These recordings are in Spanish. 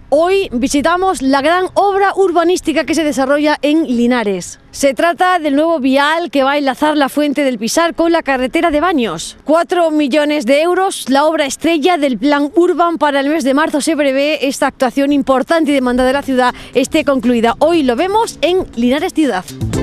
Hoy visitamos la gran obra urbanística que se desarrolla en Linares. Se trata del nuevo vial que va a enlazar la Fuente del Pisar con la carretera de Baños. 4 millones de euros, la obra estrella del Plan Urban. Para el mes de marzo se prevé esta actuación importante y demandada de la ciudad esté concluida. Hoy lo vemos en Linares Ciudad.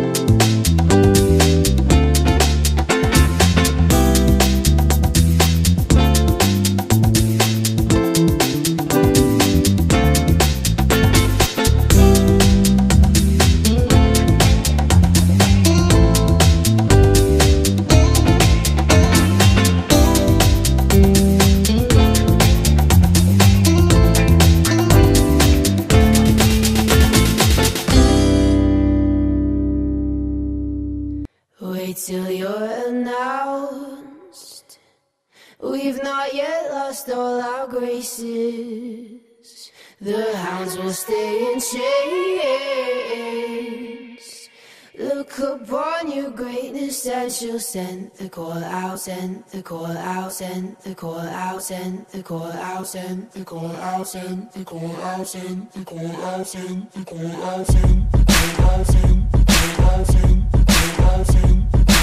Wait till you're announced. We've not yet lost all our graces. The hounds will stay in chains. Look upon your greatness and she'll send the call out, send the call out, send the call out, send the call out, send the call out, send the call out, send the call out, send the call out, send the call out, send the call out, send the call out, send.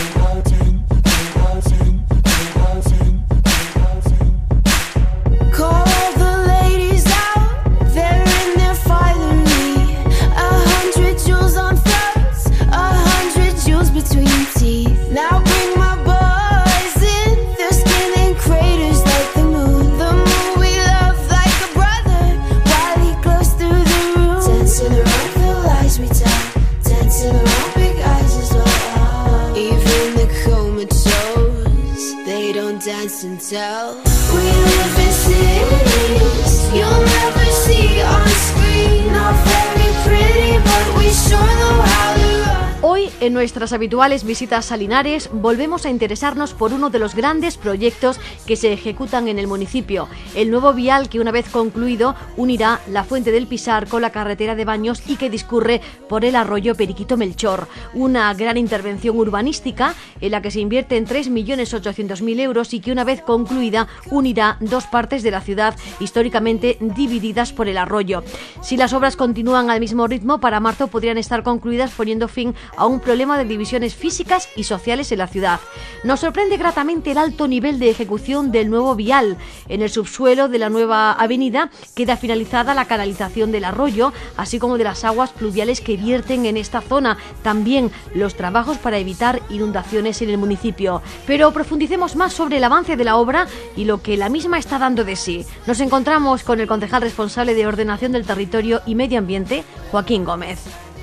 Dance and tell. We live in cities you'll never see on screen. Not very pretty, but we sure know how to run. Hoy, en nuestras habituales visitas a Linares, volvemos a interesarnos por uno de los grandes proyectos que se ejecutan en el municipio. El nuevo vial que, una vez concluido, unirá la Fuente del Pisar con la carretera de Baños y que discurre por el arroyo Periquito Melchor. Una gran intervención urbanística en la que se invierte en 3.800.000 euros y que, una vez concluida, unirá dos partes de la ciudad históricamente divididas por el arroyo. Si las obras continúan al mismo ritmo, para marzo podrían estar concluidas, poniendo fin a un problema de divisiones físicas y sociales en la ciudad. Nos sorprende gratamente el alto nivel de ejecución del nuevo vial. En el subsuelo de la nueva avenida queda finalizada la canalización del arroyo, así como de las aguas pluviales que vierten en esta zona. También los trabajos para evitar inundaciones en el municipio. Pero profundicemos más sobre el avance de la obra y lo que la misma está dando de sí. Nos encontramos con el concejal responsable de Ordenación del Territorio y Medio Ambiente, Joaquín Gómez.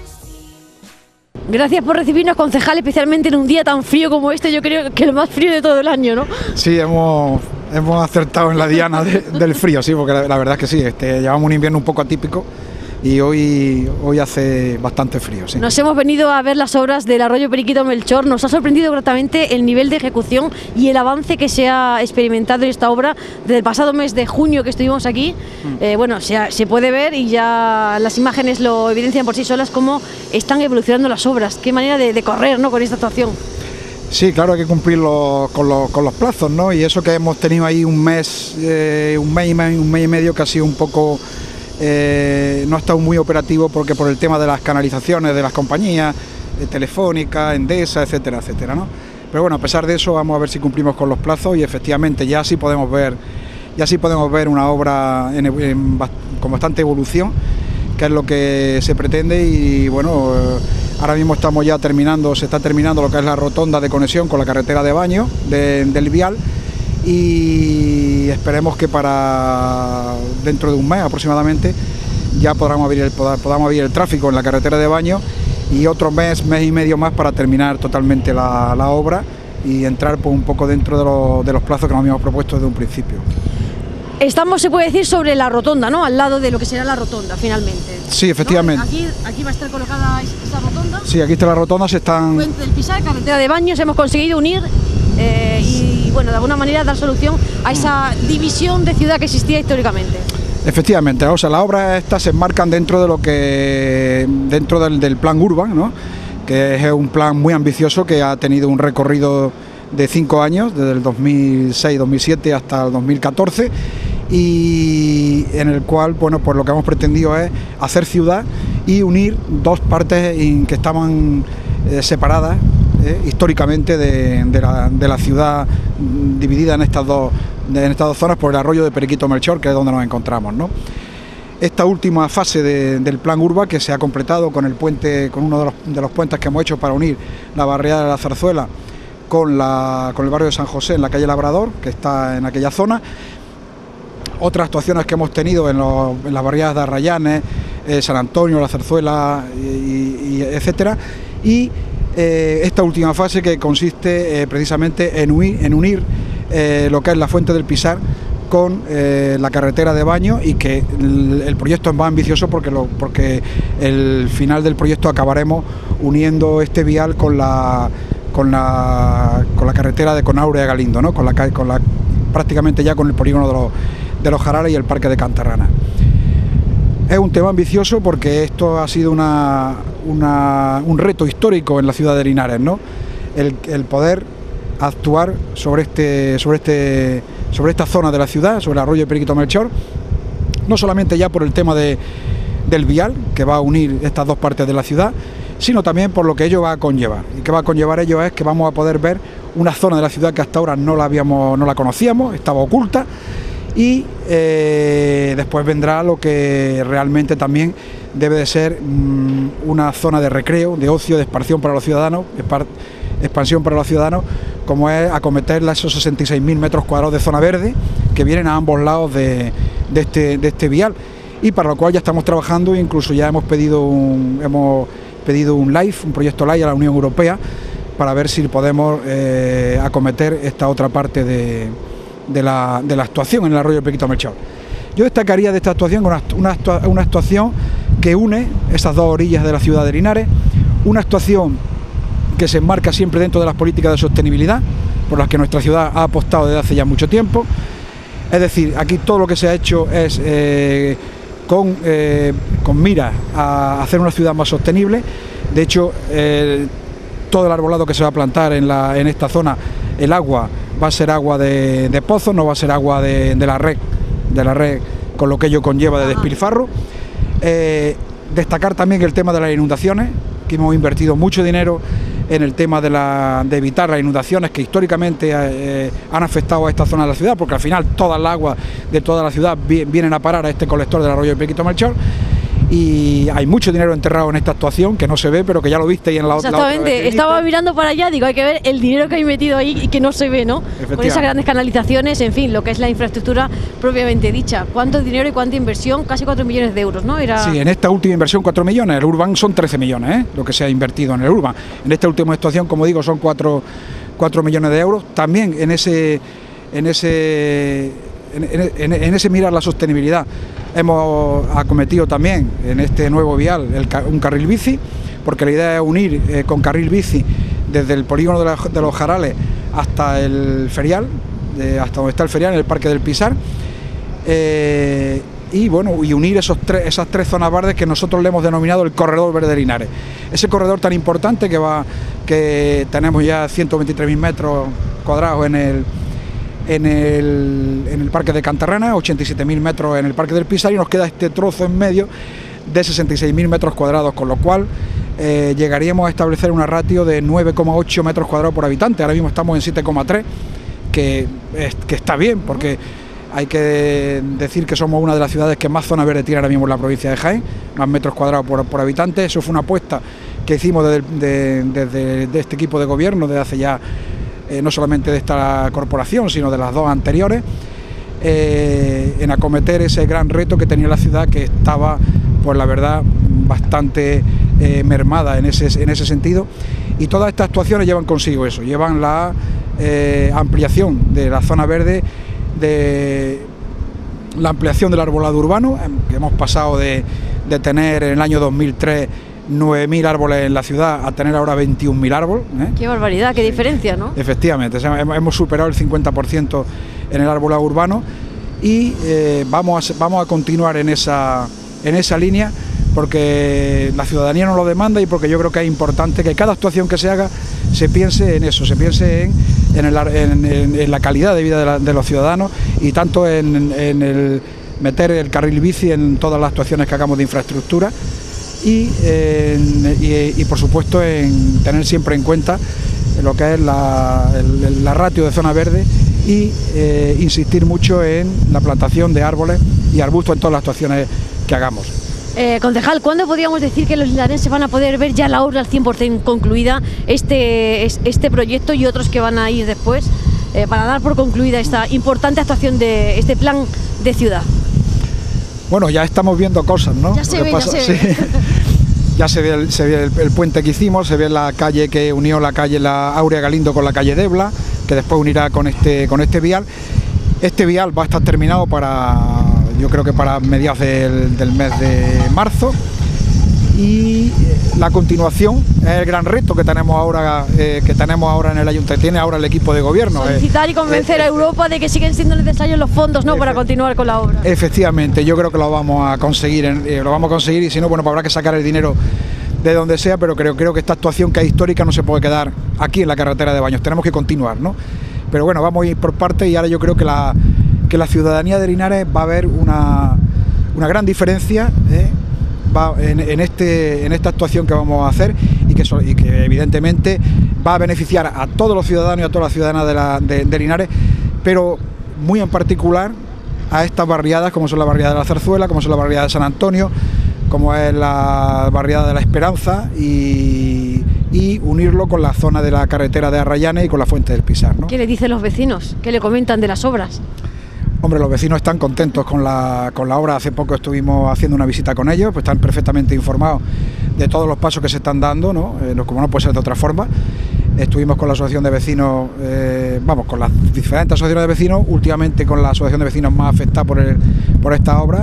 Gracias por recibirnos, concejal, especialmente en un día tan frío como este. Yo creo que el más frío de todo el año, ¿no? Sí, hemos acertado en la diana del frío, sí, porque la verdad es que sí, llevamos un invierno un poco atípico y hoy hace bastante frío, sí. Nos hemos venido a ver las obras del arroyo Periquito Melchor. Nos ha sorprendido gratamente el nivel de ejecución y el avance que se ha experimentado en esta obra desde el pasado mes de junio que estuvimos aquí. Bueno, se puede ver y ya las imágenes lo evidencian por sí solas cómo están evolucionando las obras. Qué manera de correr, ¿no?, con esta actuación. Sí, claro, hay que cumplirlo con los plazos, ¿no? Y eso que hemos tenido ahí un mes y medio que ha sido un poco... no ha estado muy operativo porque por el tema de las canalizaciones de las compañías, Telefónica, Endesa, etcétera, etcétera, ¿no? Pero bueno, a pesar de eso, vamos a ver si cumplimos con los plazos y efectivamente ya sí podemos ver una obra con bastante evolución, que es lo que se pretende. Y bueno, ahora mismo se está terminando lo que es la rotonda de conexión con la carretera de Baños del vial. Y esperemos que para dentro de un mes aproximadamente ya podamos abrir el tráfico en la carretera de Baños, y otro mes y medio más para terminar totalmente la obra y entrar pues, un poco dentro de los plazos que nos habíamos propuesto desde un principio. Estamos, se puede decir, sobre la rotonda, ¿no?, al lado de lo que será la rotonda finalmente. Sí, efectivamente. ¿No? Aquí va a estar colocada esta rotonda. Sí, aquí está la rotonda, Fuente del Pisar, carretera de Baños. Hemos conseguido unir y bueno, de alguna manera dar solución a esa división de ciudad que existía históricamente. Efectivamente, o sea, las obras estas se enmarcan dentro del plan Urban, ¿no?, que es un plan muy ambicioso que ha tenido un recorrido de 5 años, desde el 2006-2007 hasta el 2014, y en el cual, bueno, pues lo que hemos pretendido es hacer ciudad y unir dos partes que estaban separadas históricamente de la ciudad, dividida en estas dos zonas por el arroyo de Periquito Melchor, que es donde nos encontramos, ¿no? Esta última fase del plan Urba, que se ha completado con el puente, con uno de los puentes que hemos hecho para unir la barriada de la Zarzuela con el barrio de San José en la calle Labrador, que está en aquella zona. Otras actuaciones que hemos tenido en las barriadas de Arrayanes, San Antonio, la Zarzuela, y etcétera. Y esta última fase, que consiste precisamente en unir lo que es la Fuente del Pisar con la carretera de Baños, y que el proyecto es más ambicioso porque el final del proyecto acabaremos uniendo este vial con la carretera de Conaure a Galindo, ¿no? Prácticamente ya con el polígono de los Jarales y el Parque de Cantarrana. Es un tema ambicioso porque esto ha sido un reto histórico en la ciudad de Linares, ¿no? El poder actuar sobre esta zona de la ciudad, sobre el arroyo de Periquito Melchor, no solamente ya por el tema del vial, que va a unir estas dos partes de la ciudad, sino también por lo que ello va a conllevar. Y que va a conllevar ello es que vamos a poder ver una zona de la ciudad que hasta ahora no la conocíamos, estaba oculta, y después vendrá lo que realmente también debe de ser una zona de recreo, de ocio, de expansión para los ciudadanos, como es acometer esos 66.000 metros cuadrados de zona verde que vienen a ambos lados de este vial, y para lo cual ya estamos trabajando. Incluso ya hemos pedido un proyecto LIFE a la Unión Europea para ver si podemos acometer esta otra parte de la actuación en el arroyo de Periquito Melchor. Yo destacaría de esta actuación una actuación que une esas dos orillas de la ciudad de Linares, una actuación que se enmarca siempre dentro de las políticas de sostenibilidad por las que nuestra ciudad ha apostado desde hace ya mucho tiempo. Es decir, aquí todo lo que se ha hecho es con miras a hacer una ciudad más sostenible. De hecho, todo el arbolado que se va a plantar en esta zona, el agua va a ser agua de pozo, no va a ser agua de la red, con lo que ello conlleva de despilfarro. Destacar también el tema de las inundaciones, que hemos invertido mucho dinero en el tema de evitar las inundaciones que históricamente han afectado a esta zona de la ciudad, porque al final toda el agua de toda la ciudad vienen a parar a este colector del arroyo de Periquito Melchor, y hay mucho dinero enterrado en esta actuación que no se ve, pero que ya lo visteis en la otra. Exactamente, estaba mirando para allá, digo, hay que ver el dinero que hay metido ahí y que no se ve, ¿no? Con esas grandes canalizaciones, en fin, lo que es la infraestructura propiamente dicha. ¿Cuánto dinero y cuánta inversión? Casi 4 millones de euros, ¿no? Sí, en esta última inversión 4 millones, el Urban son 13 millones, lo que se ha invertido en el Urban. En esta última actuación, como digo, son 4 millones de euros. También en ese mirar la sostenibilidad hemos acometido también en este nuevo vial un carril bici, porque la idea es unir con carril bici desde el polígono de los Jarales hasta el ferial, hasta donde está el ferial, en el Parque del Pisar, y unir esas tres zonas verdes que nosotros le hemos denominado el corredor verde de Linares. Ese corredor tan importante que tenemos ya 123.000 metros cuadrados en el Parque de Cantarrana, 87.000 metros en el Parque del Pisar, y nos queda este trozo en medio de 66.000 metros cuadrados, con lo cual llegaríamos a establecer una ratio de 9,8 metros cuadrados por habitante. Ahora mismo estamos en 7,3, que está bien, porque hay que decir que somos una de las ciudades que más zona verde tiene ahora mismo en la provincia de Jaén, más metros cuadrados por habitante. Eso fue una apuesta que hicimos desde este equipo de gobierno desde hace ya, no solamente de esta corporación, sino de las dos anteriores, en acometer ese gran reto que tenía la ciudad, que estaba, pues la verdad, bastante mermada en ese sentido. Y todas estas actuaciones llevan consigo eso, llevan la ampliación de la zona verde, de la ampliación del arbolado urbano, que hemos pasado de tener en el año 2003 9.000 árboles en la ciudad a tener ahora 21.000 árboles. Qué barbaridad, qué diferencia, ¿no? Efectivamente, hemos superado el 50% en el arbolado urbano, y vamos a continuar en esa línea, porque la ciudadanía nos lo demanda, y porque yo creo que es importante que cada actuación que se haga se piense en eso, se piense en en la calidad de vida de los ciudadanos, y tanto en el meter el carril bici en todas las actuaciones que hagamos de infraestructura, y por supuesto en tener siempre en cuenta lo que es la ratio de zona verde, y insistir mucho en la plantación de árboles y arbustos en todas las actuaciones que hagamos. Concejal, ¿cuándo podríamos decir que los linarenses van a poder ver ya la obra al 100% concluida, este proyecto y otros que van a ir después, para dar por concluida esta importante actuación de este plan de ciudad? Bueno, ya estamos viendo cosas, ¿no? Ya se ve. Ya se ve el puente que hicimos, se ve la calle que unió la Áurea Galindo con la calle Debla, que después unirá con este vial. Este vial va a estar terminado yo creo que para mediados del mes de marzo, y la continuación es el gran reto que tenemos ahora en el ayuntamiento, tiene ahora el equipo de gobierno. Solicitar y convencer a Europa de que siguen siendo necesarios los fondos, ¿no?, para continuar con la obra. Efectivamente, yo creo que lo vamos a conseguir, y si no, bueno, pues habrá que sacar el dinero de donde sea, pero creo que esta actuación, que es histórica, no se puede quedar aquí en la carretera de Baños, tenemos que continuar, ¿no? Pero bueno, vamos a ir por partes, y ahora yo creo que la ciudadanía de Linares va a ver una gran diferencia en esta actuación que vamos a hacer, y que evidentemente va a beneficiar a todos los ciudadanos y a todas las ciudadanas de Linares, pero muy en particular a estas barriadas, como son la barriada de la Zarzuela, como son la barriada de San Antonio, como es la barriada de la Esperanza, y unirlo con la zona de la carretera de Arrayanes y con la Fuente del Pisar, ¿no? ¿Qué le dicen los vecinos? ¿Qué le comentan de las obras? Hombre, los vecinos están contentos con la obra. Hace poco estuvimos haciendo una visita con ellos, pues están perfectamente informados de todos los pasos que se están dando, ¿no? Como no puede ser de otra forma. Estuvimos con la asociación de vecinos, con las diferentes asociaciones de vecinos, últimamente con la asociación de vecinos más afectada por esta obra,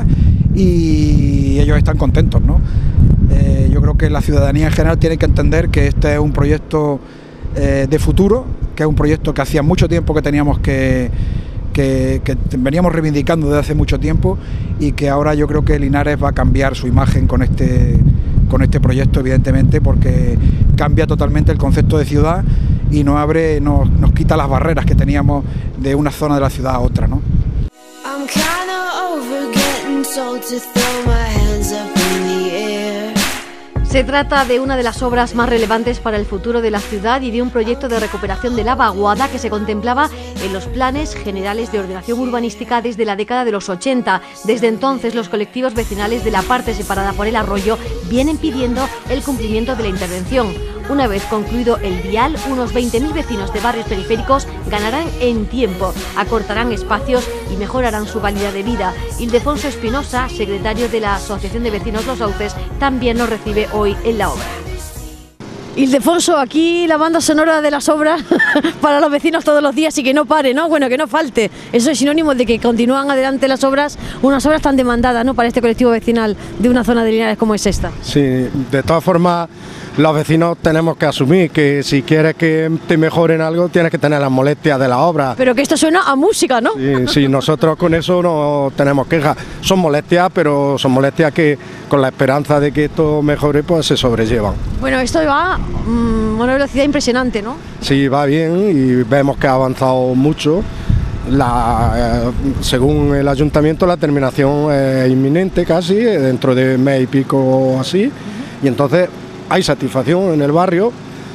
y ellos están contentos, ¿no? Yo creo que la ciudadanía en general tiene que entender que este es un proyecto de futuro, que es un proyecto que hacía mucho tiempo que teníamos que veníamos reivindicando desde hace mucho tiempo, y que ahora yo creo que Linares va a cambiar su imagen con este proyecto, evidentemente, porque cambia totalmente el concepto de ciudad y nos quita las barreras que teníamos de una zona de la ciudad a otra, ¿no? Se trata de una de las obras más relevantes para el futuro de la ciudad y de un proyecto de recuperación de la vaguada que se contemplaba en los planes generales de ordenación urbanística desde la década de los 80. Desde entonces, los colectivos vecinales de la parte separada por el arroyo vienen pidiendo el cumplimiento de la intervención. Una vez concluido el vial, unos 20.000 vecinos de barrios periféricos ganarán en tiempo, acortarán espacios y mejorarán su calidad de vida. Ildefonso Espinosa, secretario de la Asociación de Vecinos Los Sauces, también nos recibe hoy en la obra. Ildefonso, aquí la banda sonora de las obras para los vecinos todos los días, y que no pare, ¿no? Bueno, que no falte. Eso es sinónimo de que continúan adelante las obras, unas obras tan demandadas, ¿no?, para este colectivo vecinal de una zona de Linares como es esta. Sí, de todas formas, los vecinos tenemos que asumir que si quieres que te mejoren algo, tienes que tener las molestias de la obra. Pero que esto suena a música, ¿no? Sí, nosotros con eso no tenemos quejas. Son molestias, pero son molestias que con la esperanza de que esto mejore, pues se sobrellevan. Bueno, esto va a una velocidad impresionante, ¿no? Sí, va bien, y vemos que ha avanzado mucho. Según el ayuntamiento, la terminación es inminente casi, dentro de mes y pico así, y entonces hay satisfacción en el barrio.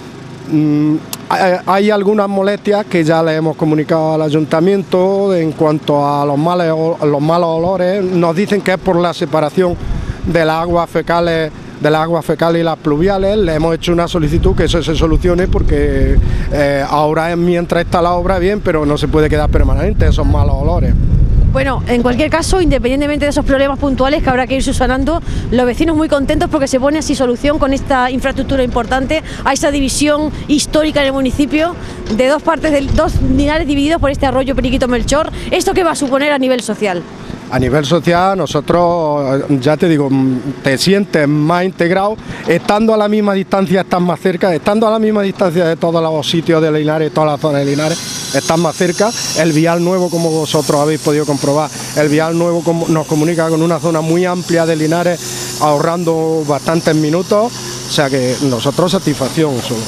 Hay algunas molestias que ya le hemos comunicado al ayuntamiento en cuanto a los malos olores. Nos dicen que es por la separación de las aguas fecales y las pluviales. Le hemos hecho una solicitud que eso se solucione, porque ahora mientras está la obra bien, pero no se puede quedar permanente esos malos olores. Bueno, en cualquier caso, independientemente de esos problemas puntuales que habrá que ir subsanando, los vecinos muy contentos porque se pone así solución con esta infraestructura importante a esa división histórica en el municipio de dos partes, de dos Linares divididos por este arroyo Periquito Melchor. ¿Esto qué va a suponer a nivel social? A nivel social, nosotros, ya te digo, te sientes más integrado, estando a la misma distancia estás más cerca, estando a la misma distancia de todos los sitios de Linares, todas las zonas de Linares, estás más cerca. El vial nuevo, como vosotros habéis podido comprobar, el vial nuevo nos comunica con una zona muy amplia de Linares, ahorrando bastantes minutos, o sea que nosotros satisfacción solo.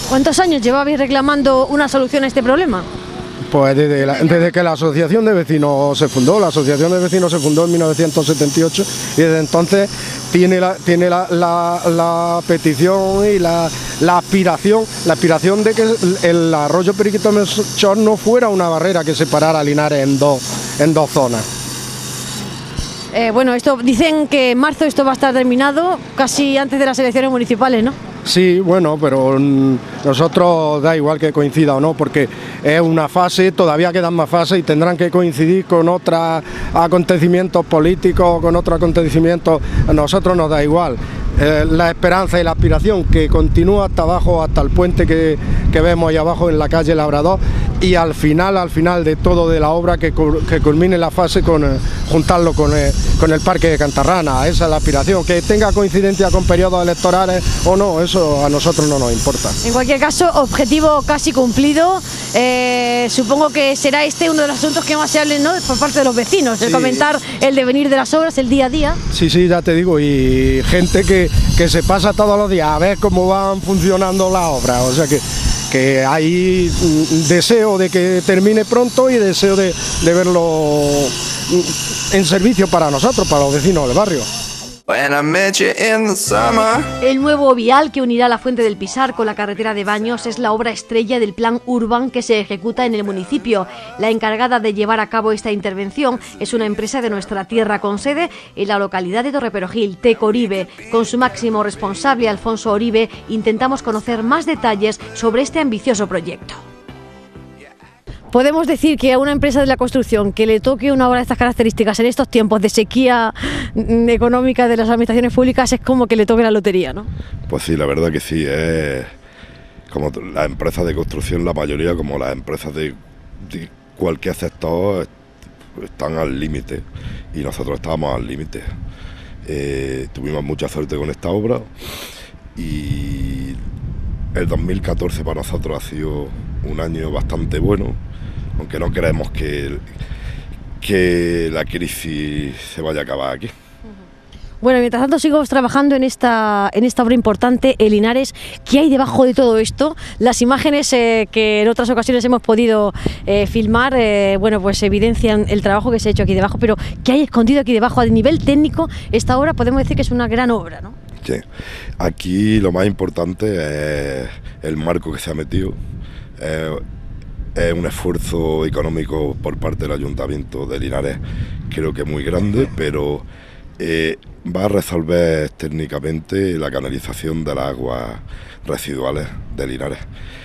¿Cuántos años llevabais reclamando una solución a este problema? Pues desde que la Asociación de Vecinos se fundó. La Asociación de Vecinos se fundó en 1978 y desde entonces tiene la petición y la aspiración de que el arroyo Periquito Melchor no fuera una barrera que separara Linares en dos zonas. Bueno, esto dicen que en marzo esto va a estar terminado, casi antes de las elecciones municipales, ¿no? Sí, bueno, pero nosotros da igual que coincida o no, porque es una fase, todavía quedan más fases y tendrán que coincidir con otros acontecimientos políticos, con otros acontecimientos, a nosotros nos da igual. La esperanza y la aspiración que continúa hasta abajo, hasta el puente que vemos ahí abajo en la calle Labrador, y al final de todo de la obra que culmine la fase juntarlo con el Parque de Cantarrana. Esa es la aspiración, que tenga coincidencia con periodos electorales o no, eso a nosotros no nos importa. En cualquier caso, objetivo casi cumplido. Supongo que será este uno de los asuntos que más se hablen, ¿no?, por parte de los vecinos, el comentar el devenir de las obras, el día a día. Sí, ya te digo, y gente que se pasa todos los días a ver cómo van funcionando las obras, o sea que hay deseo de que termine pronto y deseo de verlo en servicio para nosotros, para los vecinos del barrio. El nuevo vial que unirá la Fuente del Pisar con la carretera de Baños es la obra estrella del plan Urban que se ejecuta en el municipio. La encargada de llevar a cabo esta intervención es una empresa de nuestra tierra con sede en la localidad de Torreperojil, Tecoribe. Con su máximo responsable, Alfonso Oribe, intentamos conocer más detalles sobre este ambicioso proyecto. ¿Podemos decir que a una empresa de la construcción que le toque una obra de estas características en estos tiempos de sequía económica de las administraciones públicas es como que le toque la lotería, ¿no? Pues sí, la verdad que sí, es como las empresas de construcción, la mayoría, como las empresas de cualquier sector, están al límite y nosotros estábamos al límite. Tuvimos mucha suerte con esta obra y el 2014 para nosotros ha sido un año bastante bueno, aunque no creemos que la crisis se vaya a acabar aquí. Bueno, mientras tanto sigo trabajando en esta obra importante, en Linares. ¿Qué hay debajo de todo esto? Las imágenes que en otras ocasiones hemos podido filmar, bueno, pues evidencian el trabajo que se ha hecho aquí debajo, pero ¿qué hay escondido aquí debajo? A nivel técnico, esta obra podemos decir que es una gran obra, ¿no? Sí, aquí lo más importante es el marco que se ha metido. Es un esfuerzo económico por parte del Ayuntamiento de Linares, creo que muy grande, pero va a resolver técnicamente la canalización de las aguas residuales de Linares.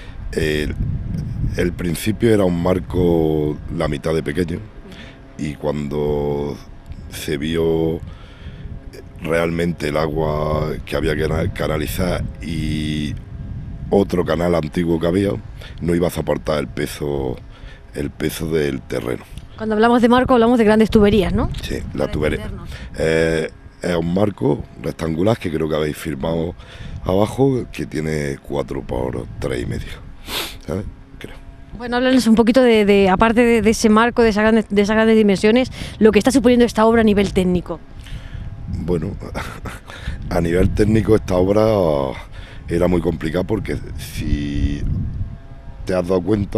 El principio era un marco la mitad de pequeño y cuando se vio realmente el agua que había que canalizar y otro canal antiguo que había, no iba a soportar el peso del terreno. Cuando hablamos de marco hablamos de grandes tuberías, ¿no? Sí, la tubería. Es un marco rectangular que creo que habéis firmado abajo, que tiene 4 por 3,5, ¿sabes? Creo. Bueno, háblanos un poquito de aparte de ese marco, de esas grandes dimensiones, lo que está suponiendo esta obra a nivel técnico. Bueno, a nivel técnico esta obra era muy complicada porque si te has dado cuenta,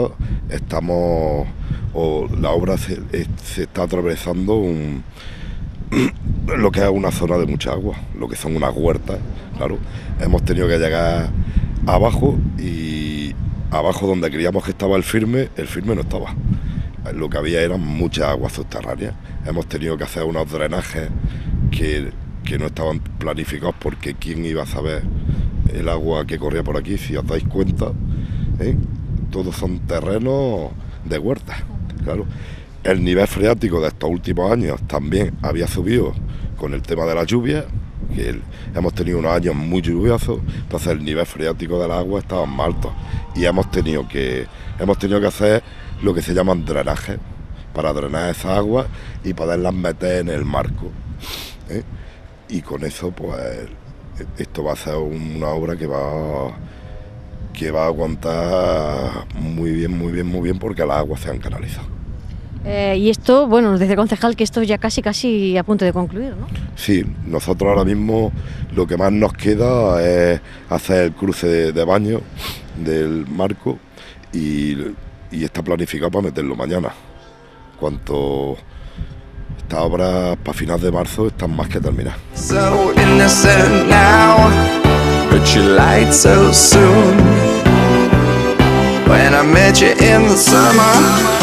la obra se está atravesando lo que es una zona de mucha agua, lo que son unas huertas, claro. Hemos tenido que llegar abajo y abajo donde creíamos que estaba el firme no estaba. Lo que había eran muchas aguas subterráneas. Hemos tenido que hacer unos drenajes que no estaban planificados porque quién iba a saber el agua que corría por aquí. Si os dais cuenta, todos son terrenos de huertas, claro. El nivel freático de estos últimos años también había subido con el tema de la lluvia, que hemos tenido unos años muy lluviosos, entonces el nivel freático del agua estaba más alto y hemos tenido que hacer lo que se llaman drenajes para drenar esas aguas y poderlas meter en el marco, y con eso pues esto va a ser una obra que va a aguantar muy bien porque las aguas se han canalizado. Y esto, bueno, nos dice el concejal que esto es ya casi a punto de concluir, ¿no? Sí, nosotros ahora mismo lo que más nos queda es hacer el cruce de baño del marco y está planificado para meterlo mañana. Cuanto estas obras para finales de marzo están más que terminadas. So innocent now, but you lied so soon. When I met you in the summer.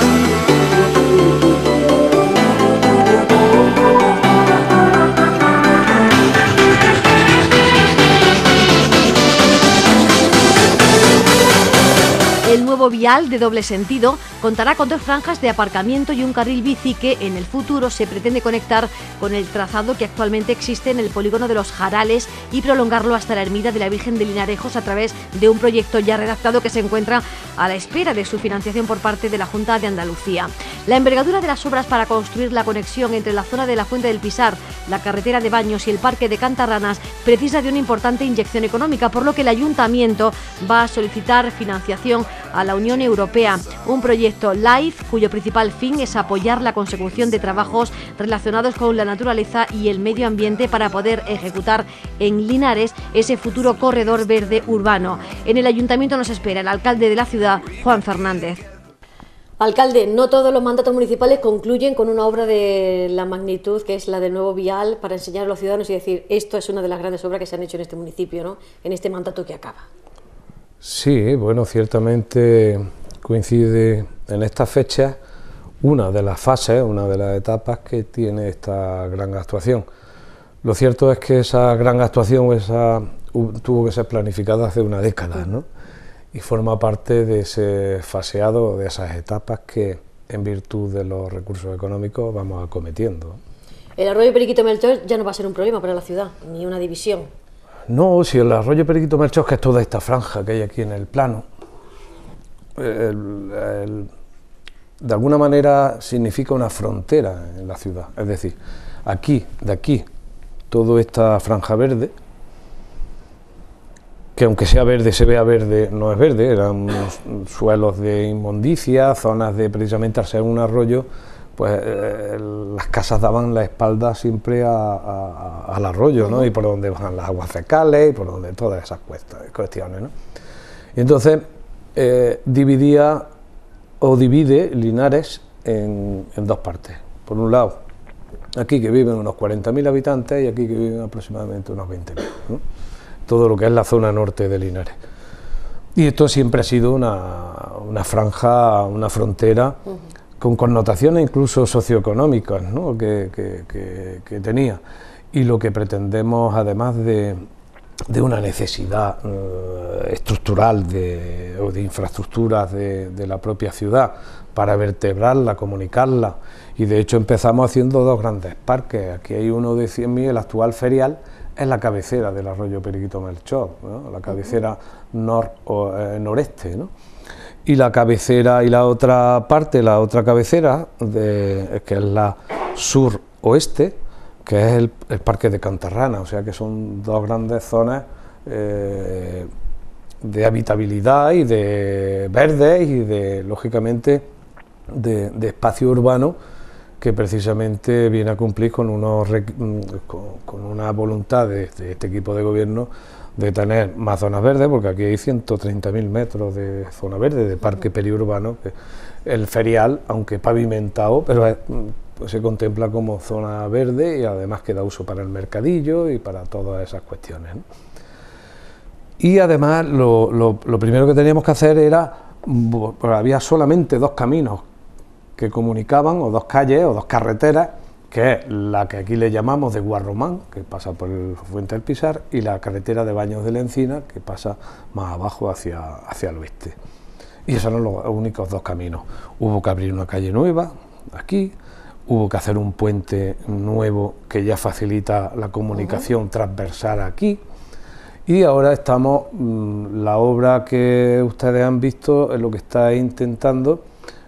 El nuevo vial de doble sentido contará con 2 franjas de aparcamiento y un carril bici que en el futuro se pretende conectar con el trazado que actualmente existe en el polígono de Los Jarales y prolongarlo hasta la ermita de la Virgen de Linarejos a través de un proyecto ya redactado que se encuentra a la espera de su financiación por parte de la Junta de Andalucía. La envergadura de las obras para construir la conexión entre la zona de la Fuente del Pisar, la carretera de Baños y el Parque de Cantarranas precisa de una importante inyección económica, por lo que el Ayuntamiento va a solicitar financiación a la Unión Europea, un proyecto LIFE cuyo principal fin es apoyar la consecución de trabajos relacionados con la naturaleza y el medio ambiente para poder ejecutar en Linares ese futuro corredor verde urbano. En el Ayuntamiento nos espera el alcalde de la ciudad, Juan Fernández. Alcalde, no todos los mandatos municipales concluyen con una obra de la magnitud que es la del nuevo vial para enseñar a los ciudadanos y decir esto es una de las grandes obras que se han hecho en este municipio, ¿no? En este mandato que acaba. Sí, bueno, ciertamente coincide en estas fechas una de las fases, una de las etapas que tiene esta gran actuación. Lo cierto es que esa gran actuación tuvo que ser planificada hace una década, ¿no? Y forma parte de ese faseado, de esas etapas que en virtud de los recursos económicos vamos acometiendo. El arroyo Periquito Melchor ya no va a ser un problema para la ciudad, ni una división. No, si el arroyo Periquito Melchor, que es toda esta franja que hay aquí en el plano, de alguna manera significa una frontera en la ciudad. Es decir, de aquí, toda esta franja verde, que aunque sea verde, se vea verde, no es verde, eran suelos de inmundicia, zonas de, precisamente al ser un arroyo, pues las casas daban la espalda siempre al arroyo, ¿no? Y por donde bajan las aguas fecales y por donde todas esas cuestiones, ¿no? Y entonces divide Linares en 2 partes. Por un lado, aquí que viven unos 40.000 habitantes y aquí que viven aproximadamente unos 20.000, ¿no? Todo lo que es la zona norte de Linares. Y esto siempre ha sido una franja, una frontera con connotaciones incluso socioeconómicas, ¿no? que tenía. Y lo que pretendemos, además de una necesidad estructural o de infraestructuras de la propia ciudad para vertebrarla, comunicarla, y de hecho empezamos haciendo 2 grandes parques. Aquí hay uno de 100.000, el actual ferial, es la cabecera del arroyo Periquito Melchor, ¿no? La cabecera noreste, ¿no? Y la cabecera y la otra parte, la otra cabecera, que es la sur-oeste, que es el Parque de Cantarrana, o sea que son 2 grandes zonas de habitabilidad y de verdes y lógicamente, de espacio urbano que precisamente viene a cumplir con una voluntad de este equipo de gobierno de tener más zonas verdes, porque aquí hay 130.000 metros de zona verde, de parque periurbano, que el ferial, aunque pavimentado, pero pues se contempla como zona verde y además que da uso para el mercadillo y para todas esas cuestiones, ¿no? Y además lo primero que teníamos que hacer era, había solamente 2 caminos que comunicaban, o 2 calles, o 2 carreteras, que es la que aquí le llamamos de Guarromán, que pasa por el Fuente del Pisar, y la carretera de Baños de la Encina, que pasa más abajo hacia el oeste. Y esos eran los únicos 2 caminos. Hubo que abrir una calle nueva, aquí, hubo que hacer un puente nuevo que ya facilita la comunicación transversal aquí, y ahora estamos, la obra que ustedes han visto es lo que está intentando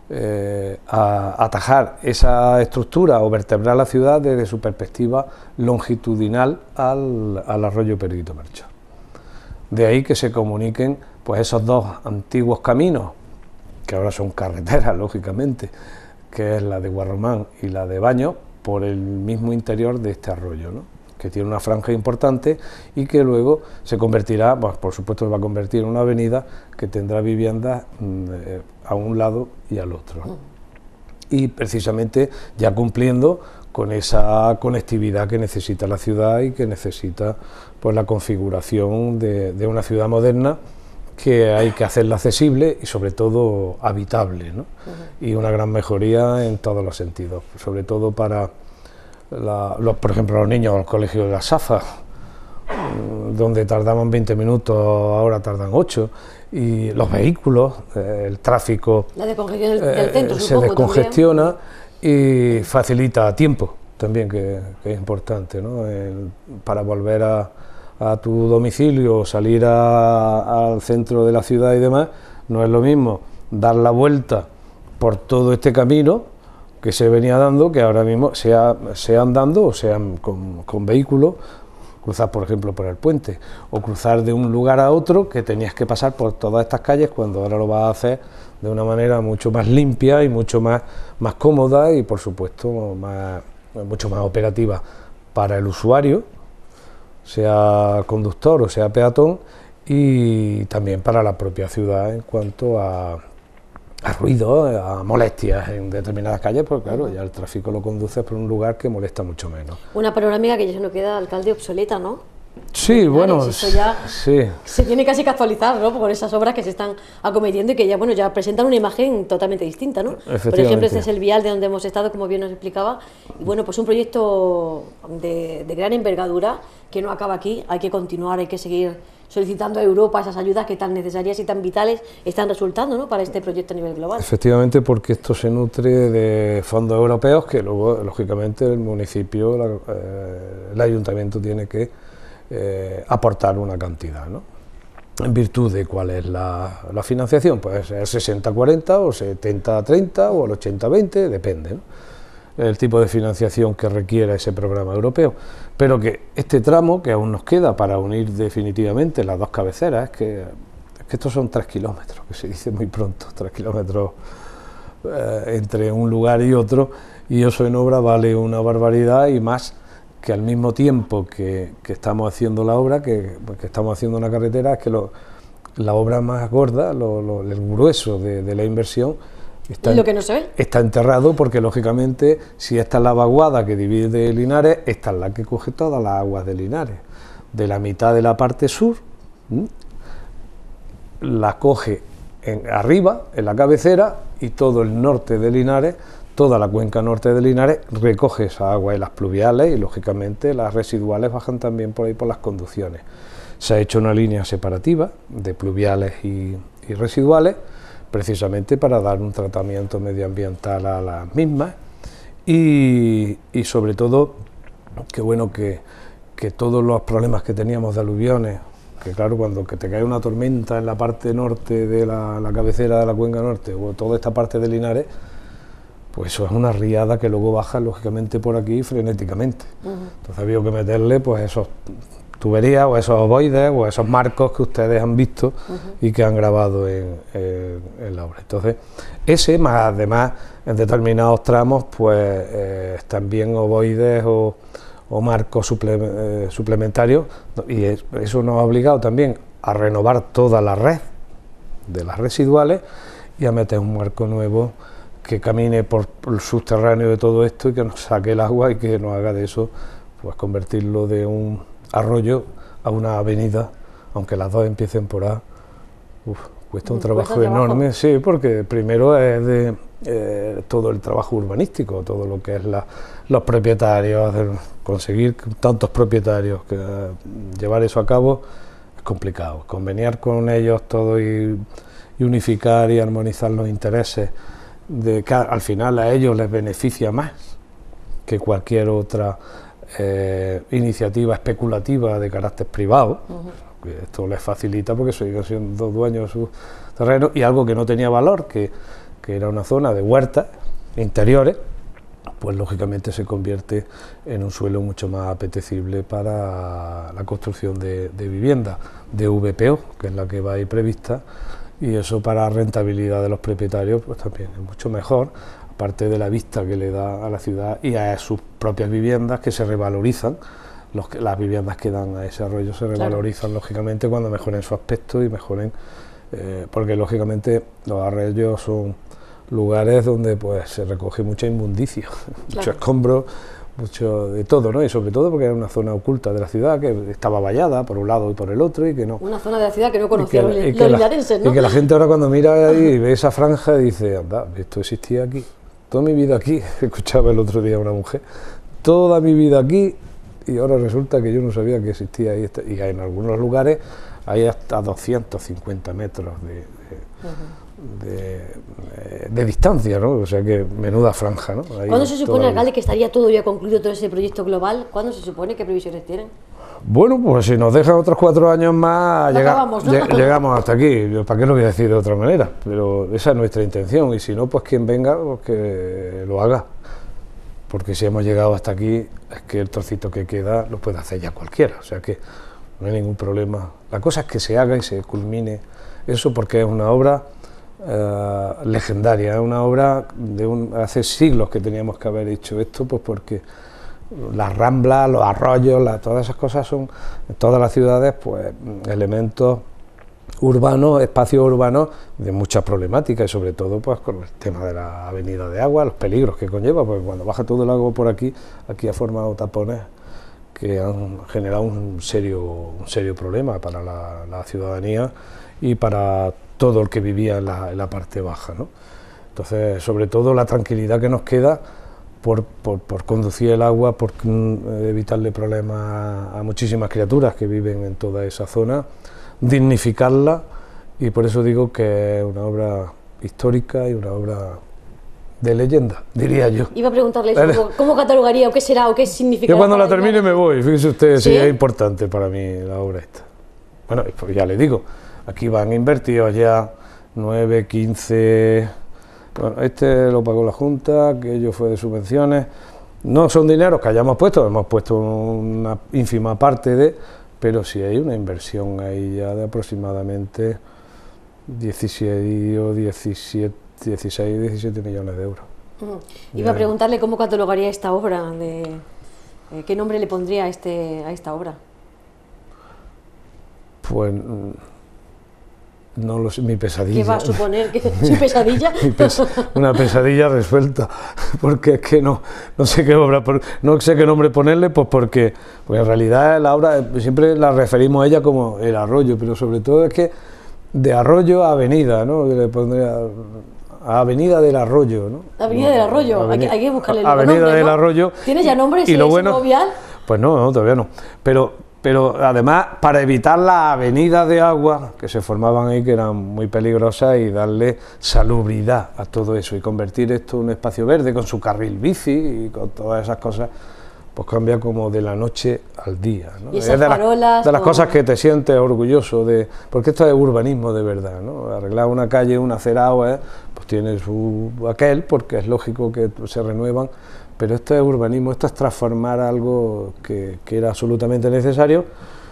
atajar esa estructura o vertebrar la ciudad desde su perspectiva longitudinal al arroyo Periquito Melchor. De ahí que se comuniquen pues esos 2 antiguos caminos, que ahora son carreteras, lógicamente, que es la de Guarromán y la de Baños, por el mismo interior de este arroyo, ¿no? Que tiene una franja importante y que luego se convertirá, pues, por supuesto se va a convertir en una avenida que tendrá viviendas a un lado y al otro, ¿no? Y precisamente ya cumpliendo con esa conectividad que necesita la ciudad y que necesita, pues, la configuración de una ciudad moderna, que hay que hacerla accesible y sobre todo habitable, ¿no? Y una gran mejoría en todos los sentidos, sobre todo para por ejemplo, los niños al colegio de la Safa, donde tardaban 20 minutos, ahora tardan 8, y los vehículos, el tráfico la descongestión del centro, se supongo, descongestiona y facilita tiempo también, que es importante, ¿no? Para volver a tu domicilio, salir al centro de la ciudad y demás, no es lo mismo dar la vuelta por todo este camino que se venía dando, que ahora mismo sea andando o sean con vehículos, cruzar por ejemplo por el puente, o cruzar de un lugar a otro, que tenías que pasar por todas estas calles, cuando ahora lo vas a hacer de una manera mucho más limpia y mucho más cómoda y por supuesto mucho más operativa para el usuario, sea conductor o sea peatón, y también para la propia ciudad en cuanto a ruido, a molestias en determinadas calles, pues claro, ya el tráfico lo conduce por un lugar que molesta mucho menos. Una panorámica que ya no queda, alcalde, obsoleta, ¿no? Sí, bueno, eso ya sí. Se tiene casi que actualizar, ¿no? Por esas obras que se están acometiendo y que ya, bueno, ya presentan una imagen totalmente distinta, ¿no? Por ejemplo, este es el vial de donde hemos estado, como bien nos explicaba, y bueno, pues un proyecto de gran envergadura que no acaba aquí, hay que continuar, hay que seguir solicitando a Europa esas ayudas que tan necesarias y tan vitales están resultando, ¿no?, para este proyecto a nivel global. Efectivamente, porque esto se nutre de fondos europeos que luego, lógicamente, el municipio, el ayuntamiento tiene que aportar una cantidad, ¿no? En virtud de cuál es la financiación, puede ser 60-40 o 70-30 o el 80-20, depende, ¿no?, el tipo de financiación que requiera ese programa europeo, pero que este tramo que aún nos queda para unir definitivamente las dos cabeceras, es que estos son 3 kilómetros, que se dice muy pronto, 3 kilómetros entre un lugar y otro, y eso en obra vale una barbaridad, y más que al mismo tiempo que estamos haciendo la obra, que estamos haciendo una carretera, es que la obra más gorda, el grueso de la inversión, lo que no se ve. Está enterrado, porque lógicamente si esta es la vaguada que divide Linares, esta es la que coge todas las aguas de Linares. De la mitad de la parte sur, la coge arriba, en la cabecera, y todo el norte de Linares, toda la cuenca norte de Linares recoge esa agua, y las pluviales, y lógicamente las residuales bajan también por ahí por las conducciones. Se ha hecho una línea separativa de pluviales y residuales, precisamente para dar un tratamiento medioambiental a las mismas, y sobre todo, que bueno, que todos los problemas que teníamos de aluviones, que claro, cuando que te cae una tormenta en la parte norte de la cabecera de la cuenca norte, o toda esta parte de Linares, pues eso es una riada que luego baja lógicamente por aquí frenéticamente. Entonces había que meterle pues esos tuberías o esos ovoides o esos marcos que ustedes han visto y que han grabado en la obra. Entonces, ese, más además en determinados tramos, pues también ovoides o marcos suplementarios, y eso nos ha obligado también a renovar toda la red de las residuales y a meter un marco nuevo que camine por el subterráneo de todo esto y que nos saque el agua y que nos haga de eso, pues convertirlo de un arroyo a una avenida, aunque las dos empiecen por A. Cuesta un trabajo enorme, sí, porque primero es de todo el trabajo urbanístico, todo lo que es los propietarios, conseguir tantos propietarios, que llevar eso a cabo es complicado, conveniar con ellos todo y unificar y armonizar los intereses, de que al final a ellos les beneficia más que cualquier otra iniciativa especulativa de carácter privado. Esto les facilita porque siguen siendo dueños de sus terrenos, y algo que no tenía valor, que era una zona de huertas interiores, pues lógicamente se convierte en un suelo mucho más apetecible para la construcción de viviendas de VPO, que es la que va ahí prevista, y eso para rentabilidad de los propietarios pues también es mucho mejor, aparte de la vista que le da a la ciudad y a sus propias viviendas que se revalorizan. Las viviendas que dan a ese arroyo se revalorizan, lógicamente, cuando mejoren su aspecto y mejoren, porque lógicamente los arroyos son lugares donde pues se recoge mucha inmundicia, mucho escombro, mucho de todo, ¿no? Y sobre todo porque era una zona oculta de la ciudad que estaba vallada por un lado y por el otro y que no... Una zona de la ciudad que no conocían los linarenses, ¿no? Y que la gente ahora cuando mira ahí y ve esa franja dice, anda, esto existía aquí, toda mi vida aquí, escuchaba el otro día una mujer, toda mi vida aquí, y ahora resulta que yo no sabía que existía ahí, y en algunos lugares hay hasta 250 metros de distancia, ¿no? O sea que menuda franja, ¿no? ¿Cuándo se supone, alcalde, que estaría todo ya concluido, todo ese proyecto global? ¿Cuándo se supone? ¿Qué previsiones tienen? Bueno, pues si nos dejan otros 4 años más, llegamos hasta aquí. Yo, ¿para qué lo voy a decir de otra manera? Pero esa es nuestra intención, y si no, pues quien venga, pues que lo haga. Porque si hemos llegado hasta aquí, es que el trocito que queda lo puede hacer ya cualquiera, o sea que no hay ningún problema. La cosa es que se haga y se culmine eso, porque es una obra legendaria, es una obra de hace siglos que teníamos que haber hecho esto, pues porque las ramblas, los arroyos, todas esas cosas son en todas las ciudades pues elementos urbanos, espacios urbanos de mucha problemática, y sobre todo pues con el tema de la avenida de agua, los peligros que conlleva, porque cuando baja todo el agua por aquí ha formado tapones que han generado un serio problema para la ciudadanía y para todo el que vivía en la parte baja, ¿no? Entonces, sobre todo la tranquilidad que nos queda por conducir el agua, por evitarle problemas a muchísimas criaturas que viven en toda esa zona, dignificarla, y por eso digo que es una obra histórica y una obra de leyenda, diría yo. Iba a preguntarle eso, ¿cómo catalogaría o qué será o qué significa? Yo cuando la termine me voy, fíjese usted, ¿sí? Es importante para mí la obra esta. Bueno, pues ya le digo, aquí van invertidos ya 9, 15... Bueno, este lo pagó la Junta, aquello fue de subvenciones. No son dineros que hayamos puesto, hemos puesto una ínfima parte pero sí hay una inversión ahí ya de aproximadamente 16 o 17 millones de euros. Iba a preguntarle cómo catalogaría esta obra, ¿qué nombre le pondría a esta obra? Pues no lo sé, mi pesadilla. ¿Qué va a suponer? ¿Su pesadilla? Una pesadilla resuelta, porque es que no sé qué obra, no sé qué nombre ponerle, pues porque en realidad la obra siempre la referimos a ella como el arroyo, pero sobre todo es que de arroyo a avenida, ¿no? Le pondría a Avenida del Arroyo, ¿no? Avenida del Arroyo, hay que buscarle el nombre, Avenida del Arroyo. ¿Tiene ya nombre y ese nuevo vial? Pues no, todavía no. Pero además, para evitar las avenidas de agua que se formaban ahí, que eran muy peligrosas, y darle salubridad a todo eso, y convertir esto en un espacio verde con su carril bici y con todas esas cosas, pues cambia como de la noche al día, ¿no? Y esas farolas, de las cosas que te sientes orgulloso de, porque esto es urbanismo de verdad, ¿no? Arreglar una calle, un acerado, pues tiene aquel, porque es lógico que se renuevan. Pero esto es urbanismo, esto es transformar algo que era absolutamente necesario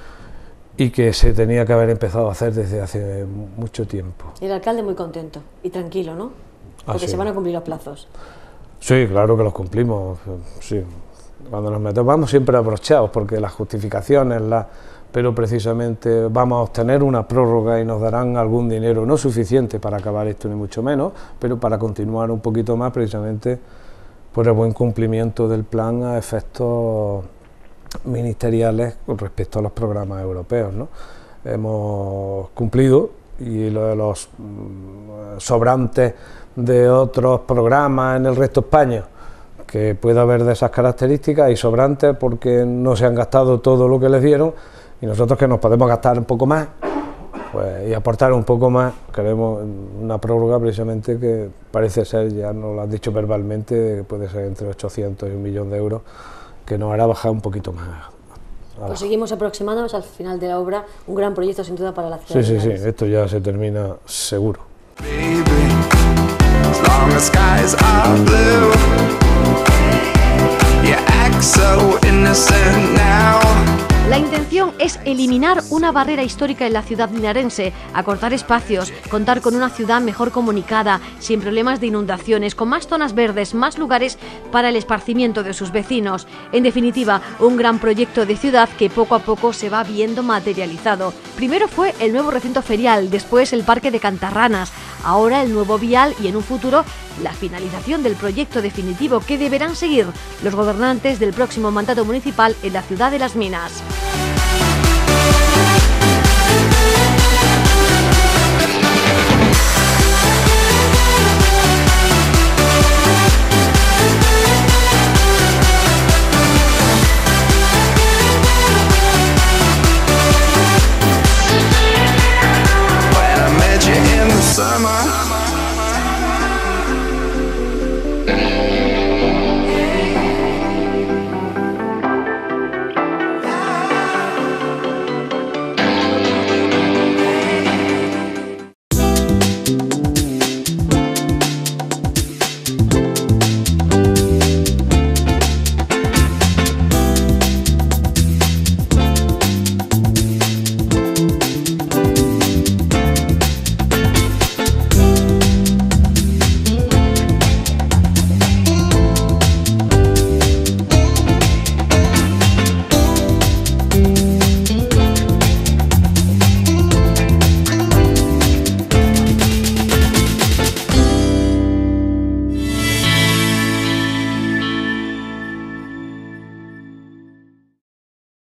y que se tenía que haber empezado a hacer desde hace mucho tiempo. El alcalde muy contento y tranquilo, ¿no? Porque sí. Se van a cumplir los plazos. Sí, claro que los cumplimos, sí. Cuando nos metemos vamos siempre abrochados, porque las justificaciones, pero precisamente vamos a obtener una prórroga y nos darán algún dinero, no suficiente para acabar esto ni mucho menos, pero para continuar un poquito más, precisamente por el buen cumplimiento del plan a efectos ministeriales con respecto a los programas europeos, ¿no? Hemos cumplido, y lo de los sobrantes de otros programas en el resto de España, que puede haber de esas características, y sobrantes porque no se han gastado todo lo que les dieron, y nosotros que nos podemos gastar un poco más, pues, y aportar un poco más, queremos una prórroga precisamente que parece ser, ya nos lo han dicho verbalmente, que puede ser entre 800 y 1 millón de euros, que nos hará bajar un poquito más. Pues seguimos aproximándonos al final de la obra, un gran proyecto sin duda para la ciudad. Sí, esto ya se termina seguro. Baby, as long as skies are blue, you act so innocent now. La intención es eliminar una barrera histórica en la ciudad linarense, acortar espacios, contar con una ciudad mejor comunicada, sin problemas de inundaciones, con más zonas verdes, más lugares para el esparcimiento de sus vecinos. En definitiva, un gran proyecto de ciudad que poco a poco se va viendo materializado. Primero fue el nuevo recinto ferial, después el Parque de Cantarranas, ahora el nuevo vial y en un futuro la finalización del proyecto definitivo que deberán seguir los gobernantes del próximo mandato municipal en la ciudad de Las Minas.